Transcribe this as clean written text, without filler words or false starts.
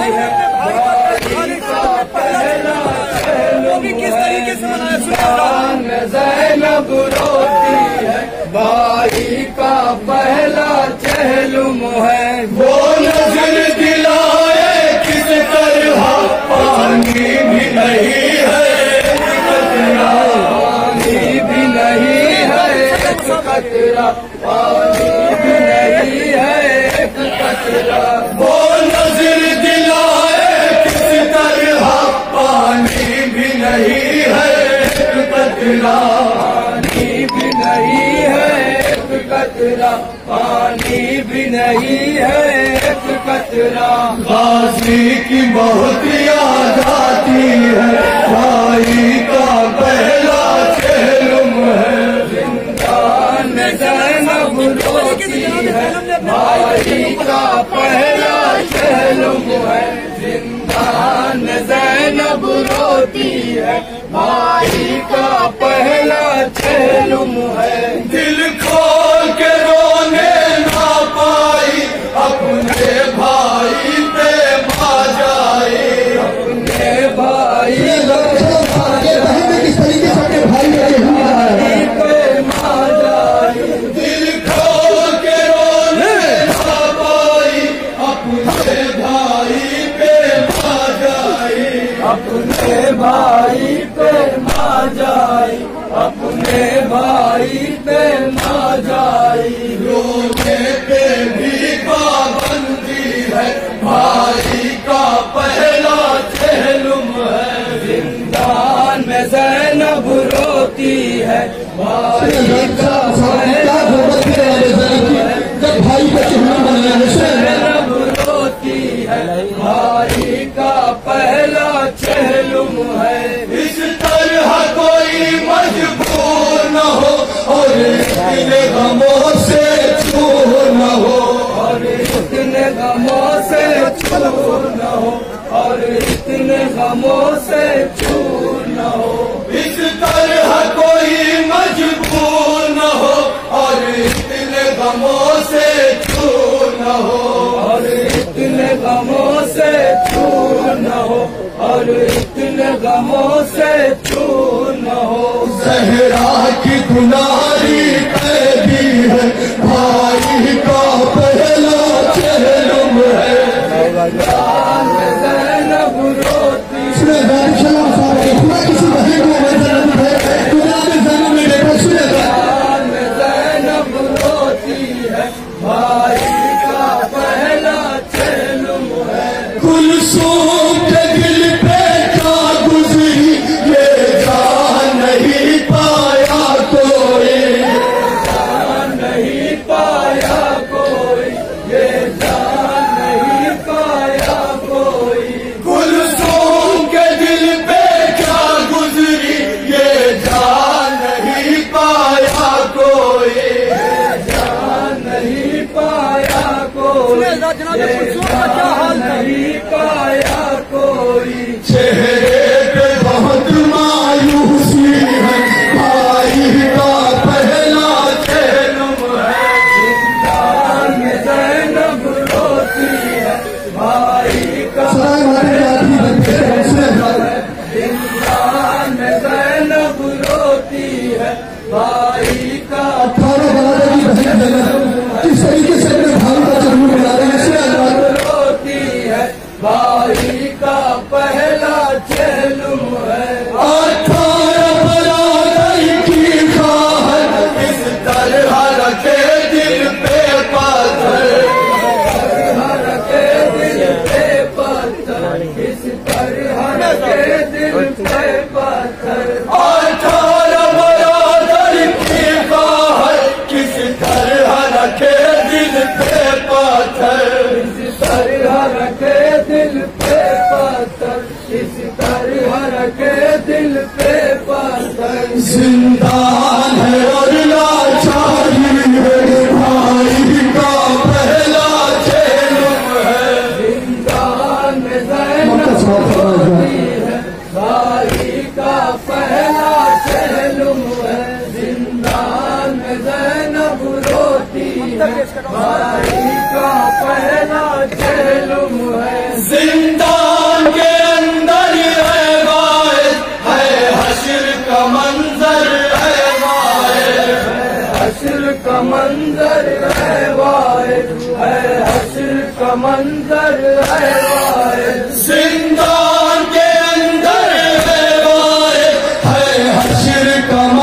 है, भाई का पहला चहलुम है, जिंदान ज़ैनब रोती है, भाई का पहला चहलुम है। वो नजर दिलाए किस तरह पानी भी नहीं है, पानी भी नहीं है, एक कतरा पानी भी नहीं है, एक कतरा। वो नजर दिलाए किस तरह पानी भी नहीं है, एक कतरा पानी भी नहीं है, एक कतरा पानी भी नहीं है, एक कतरा। गाजी की बहुत याद आती है, भाई का पहला चहलुम है, जिंदान ज़ैनब रोती है, भाई का पहला चहलुम है, जिंदान ज़ैनब रोती है, भाई का पहला चहलुम है। दिल खोल के रोने ना पाई, अपने भाई पे माँ जाए, अपने भाई किस तरीके से अपने भाई पे माँ जाए। दिल खोल के रोने ना पाई, अपने भाई पे माँ जाए, अपने भाई पे माँ जाए, अपने भाई पे माँ जाए। रोने पे भी पाबंदी है, भाई का पहला चहलुम है, जिंदान में ज़ैनब रोती है, भाई का पहला चहलुम है, भाई का ज़ैनब रोती है, भाई का पहला चहलुम है। इस तरह कोई मजबूर न हो और इतने गमों से चूर न हो, और इतने गमों से चूर न हो, और इतने गमों से चूर न हो। इस तरह कोई मजबूर न हो और इतने गमों से चूर न हो, और इतने गमों से चूर न हो, और इतने गमों से चूर न हो। ज़हरा की दुलारी कैदी है, भाई का पहला चहलुम है, जिंदान ज़ैनब रोती है, ज़ैनब रोती है, भाई का पहला चहलुम है। कुलसूम के दिल पे क्या गुजरी, ये जान नहीं पाया कोई, जान नहीं पाया कोई, ये जान नहीं पाया कोई। कुलसूम के दिल पे क्या गुजरी, ये जान नहीं पाया कोई, ये जान नहीं पाया कोई, ये जान नहीं पाया कोई। चेहरे पे बहुत मायूसी है, भाई का पहला चहलुम है, जिंदान ज़ैनब रोती है, भाई का जिंदान ज़ैनब रोती है, भाई का किस तरीके से अपने भाई का चहलुम बना रहे हैं, रोती है, भाई का पहला चहलुम है। 18 बरादरी की खाहर, इस तरह रखे दिल पे पत्थर, रखे दिल पे पत्थर, इस तरह रखे दिल पे पत्थर। 18 बरादरी की खाहर, किस तरह रखे दिल पे पत्थर, इस तरह रखे दिल पे पत्थर, इस तरह रखे दिल पे पत्थर। जिंदान है और लाचारी है, भाई का पहला चहलुम है, जिंदान में ज़ैनब रोती है, भाई का पहला चहलुम है, जिंदान में ज़ैनब रोती है, भाई का पहला चहलुम है, जिंदा کا منظر ہے واحد، ہے حشر کا منظر ہے واحد، زندان کے اندر ہے واحد، ہے حشر کا